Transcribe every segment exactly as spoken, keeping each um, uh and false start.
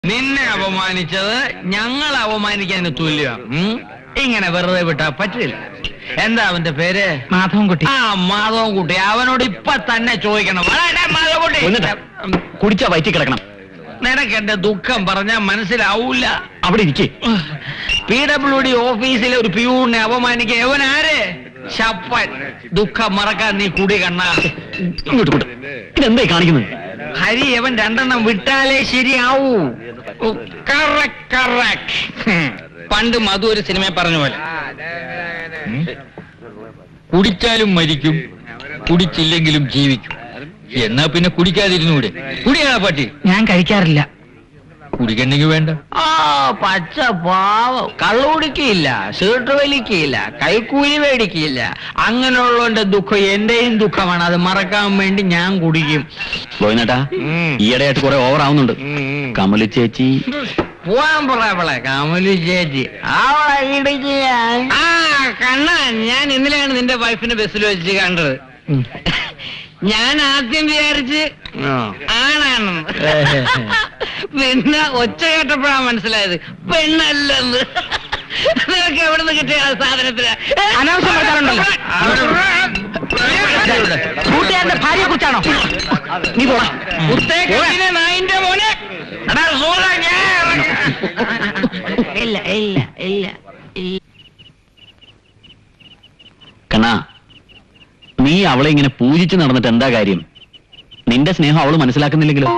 നിന്നെ അപമാനിച്ചത് ഞങ്ങൾ അപമാനിക്കാൻ തുല്യം. ഇങ്ങനെ വെറുതെ വിട്ടാ പറ്റില്ല. എന്താ അവന്റെ പേര്? മാധവൻകുട്ടി. ആ മാധവൻകുട്ടി. അവനോട് ഇപ്പൊ തന്നെ ചോദിക്കണം. മാധവൻകുട്ടി കുടിച്ചാ വയറ്റി കിടക്കണം. നിനക്ക് എന്റെ ദുഃഖം പറഞ്ഞാൽ മനസ്സിലാവൂല. അവിടെ ഇരിക്കേ. പി ഡബ്ല്യു ഡി ഓഫീസിലെ ഒരു പ്യൂണിനെ അപമാനിക്കാൻ എവൻ ആര്? ശപ്പൻ. ദുഃഖം മറക്കാൻ നീ കുടി കണ്ണ. ഇങ്ങോട്ട് ഇതെന്തായി കാണിക്കുന്നത്? ഹരി അവൻ രണ്ടെണ്ണം വിട്ടാലേ ശരിയാവൂ. പണ്ട് മധു ഒരു സിനിമ പറഞ്ഞ പോലെ, കുടിച്ചാലും മരിക്കും, കുടിച്ചില്ലെങ്കിലും ജീവിക്കും. എന്നാ പിന്നെ കുടിക്കാതിരുന്നൂടെ? കുടിയാ പറ്റി. ഞാൻ കഴിക്കാറില്ല. കുടിക്കണ്ടെങ്കിൽ വേണ്ട. ആ പച്ച പാവം. കള്ളു കുടിക്കില്ല, സീട്ട് വലിക്കില്ല, കൈക്കൂലി മേടിക്കില്ല. അങ്ങനെയുള്ളവന്റെ ദുഃഖം എന്റെയും ദുഃഖമാണ്. അത് മറക്കാൻ വേണ്ടി ഞാൻ കുടിക്കും. ഗോവിന്ദേട്ടാ, ഈയിടെയായിട്ട് കുറെ ഓവർ ആവുന്നുണ്ട്. കമലി ചേച്ചി പോവാൻ പറയാ. കമലി ചേച്ചി അവളെ ഇടിച്ച്. ആ കണ്ണ, ഞാൻ ഇന്നലെയാണ് നിന്റെ വൈഫിനെ ബസ്സിൽ വെച്ച് കണ്ടത്. ഞാൻ ആദ്യം വിചാരിച്ച് ആണാണെന്ന്. പിന്നെ ഒച്ച കേട്ടപ്പോഴാണ് മനസ്സിലായത് പെണ്ണല്ലെന്ന്. നിനക്ക് എവിടെ നിന്ന് കിട്ടിയ സാധനത്തിന് അനാവശ്യം പറഞ്ഞാലുണ്ടല്ലോ. കൂട്ടുകാരന്റെ ഭാര്യയെ കുറിച്ചാണോ നീ പോടാ? നായിന്റെ മോനെ. ഇല്ല ഇല്ല ഇല്ല കണ്ണാ, നീ അവളെ ഇങ്ങനെ പൂജിച്ച് നടന്നിട്ട് എന്താ കാര്യം? നിന്റെ സ്നേഹം അവള് മനസ്സിലാക്കുന്നില്ലെങ്കിലോ?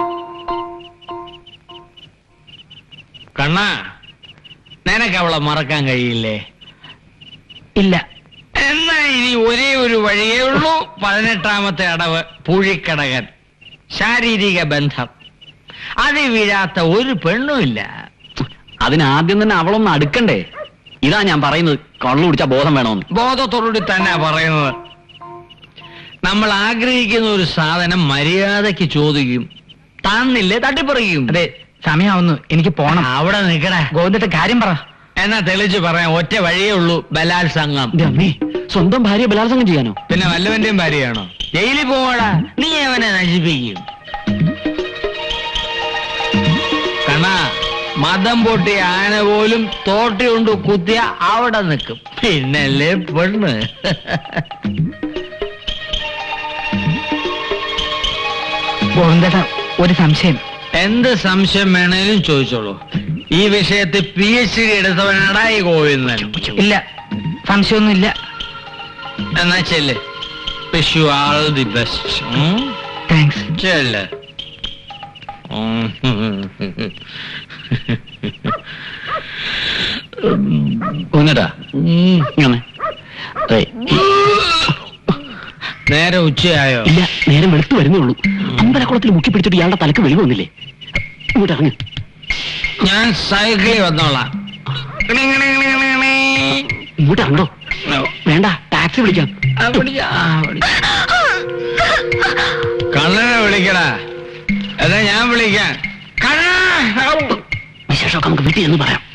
കണ്ണാ, നിനക്ക് അവളെ മറക്കാൻ കഴിയില്ലേ? ഇല്ല. എന്നാ ഇനി ഒരേ ഒരു വഴിയേ ഉള്ളൂ. പതിനെട്ടാമത്തെ അടവ് പൂഴിക്കടകൻ. ശാരീരിക ബന്ധം. അത് വീഴാത്ത ഒരു പെണ്ണുമില്ല. അതിനാദ്യം തന്നെ അവളൊന്ന് അടുക്കണ്ടേ? ഇതാ ഞാൻ പറയുന്നത്. കള്ളു കുടിച്ചാ ബോധം വേണമെന്ന്. ബോധത്തോടുകൂടി തന്നെ പറയുന്നത്. നമ്മൾ ആഗ്രഹിക്കുന്ന ഒരു സാധനം മര്യാദയ്ക്ക് ചോദിക്കും, തന്നില്ലേ തട്ടിപ്പറിക്കും. അതെ, സമയമാവുന്നു, എനിക്ക് പോണം. അവിടെ നിൽക്കണേ. ഗോവിന്ദന്റെ കാര്യം പറ. എന്നാ തെളിച്ച് പറയാം. ഒറ്റ വഴിയേ ഉള്ളൂ, ബലാത്സംഗം. അമ്മേ, സ്വന്തം ഭാര്യ ബലാത്സംഗം ചെയ്യാനോ? പിന്നെ വല്ലവന്റെയും ഭാര്യയാണോ? ജയിലിൽ പോവാടാ. നീ അവനെ നശിപ്പിക്കും. കണ്ണാ, മതം പൊട്ടിയ ആന പോലും തോട്ടി കൊണ്ട് കുത്തിയ അവിടെ നിൽക്കും. പിന്നല്ലേ പെണ്ണ്. ഗോവിന്ദേട്ടാ, ഒരു സംശയം. എന്ത് സംശയം വേണേലും ചോദിച്ചോളൂ. ഈ വിഷയത്തിൽ പി എച്ച് ഡി എടുത്തവനാടാ ഈ ഗോവിന്ദൻ. ഇല്ല, സംശയമൊന്നുമില്ല. എന്നാ ചെല്ല്. Wish you all the best. Thanks. ചെല്ല്. ഗോവിന്ദേട്ടാ, ഇങ്ങനെ നേരെ ഉച്ചയായോ? ഇല്ല, നേരം വെളുത്തു വരുന്നേ ഉള്ളൂ. അമ്പലക്കുളത്തിൽ മുക്കി പിടിച്ചിട്ട് ഇയാളുടെ തലക്ക് വെളിവ് വന്നില്ലേ? ഇങ്ങോട്ട് ഇറങ്ങി. ഞാൻ സൈക്കിളിൽ വന്നോളാം. ഇങ്ങോട്ട് ഇറങ്ങോ? വേണ്ട, ടാക്സി വിളിക്കാം. കള്ളനെ വിളിക്കടാ. എന്നാ ഞാൻ വിളിക്കാൻ. വിശേഷമൊക്കെ നമുക്ക് വീട്ടിൽ എന്ന് പറയാം.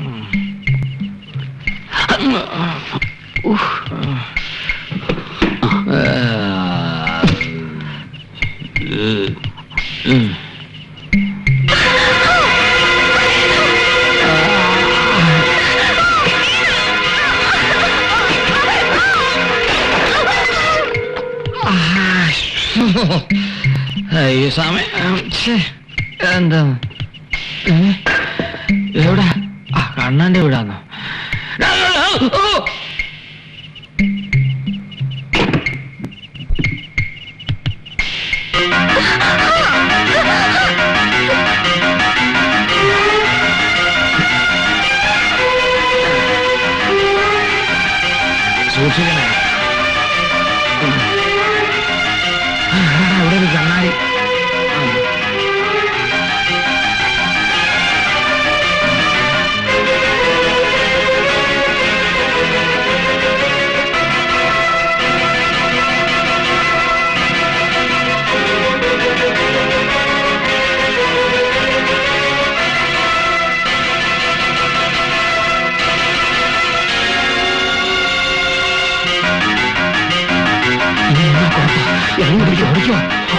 ഈ സമയം എന്താ? എവിടെ? ആ കണ്ണന്റെ വീടാന്നോ? സൂക്ഷിക്കണേ. ഇവിടെ ഒരു കണ്ണാടി. ഇറങ്ങി പിടിക്കോ?